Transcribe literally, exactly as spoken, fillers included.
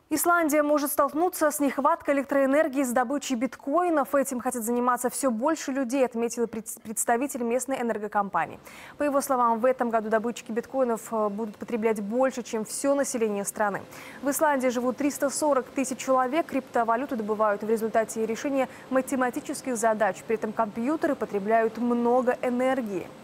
Исландия может столкнуться с нехваткой электроэнергии с добычей биткоинов. Этим хотят заниматься все больше людей, отметил представитель местной энергокомпании. По его словам, в этом году добытчики биткоинов будут потреблять больше, чем все население страны. В Исландии живут триста сорок тысяч человек. Криптовалюту добывают в результате решения математических задач. При этом компьютеры потребляют много энергии.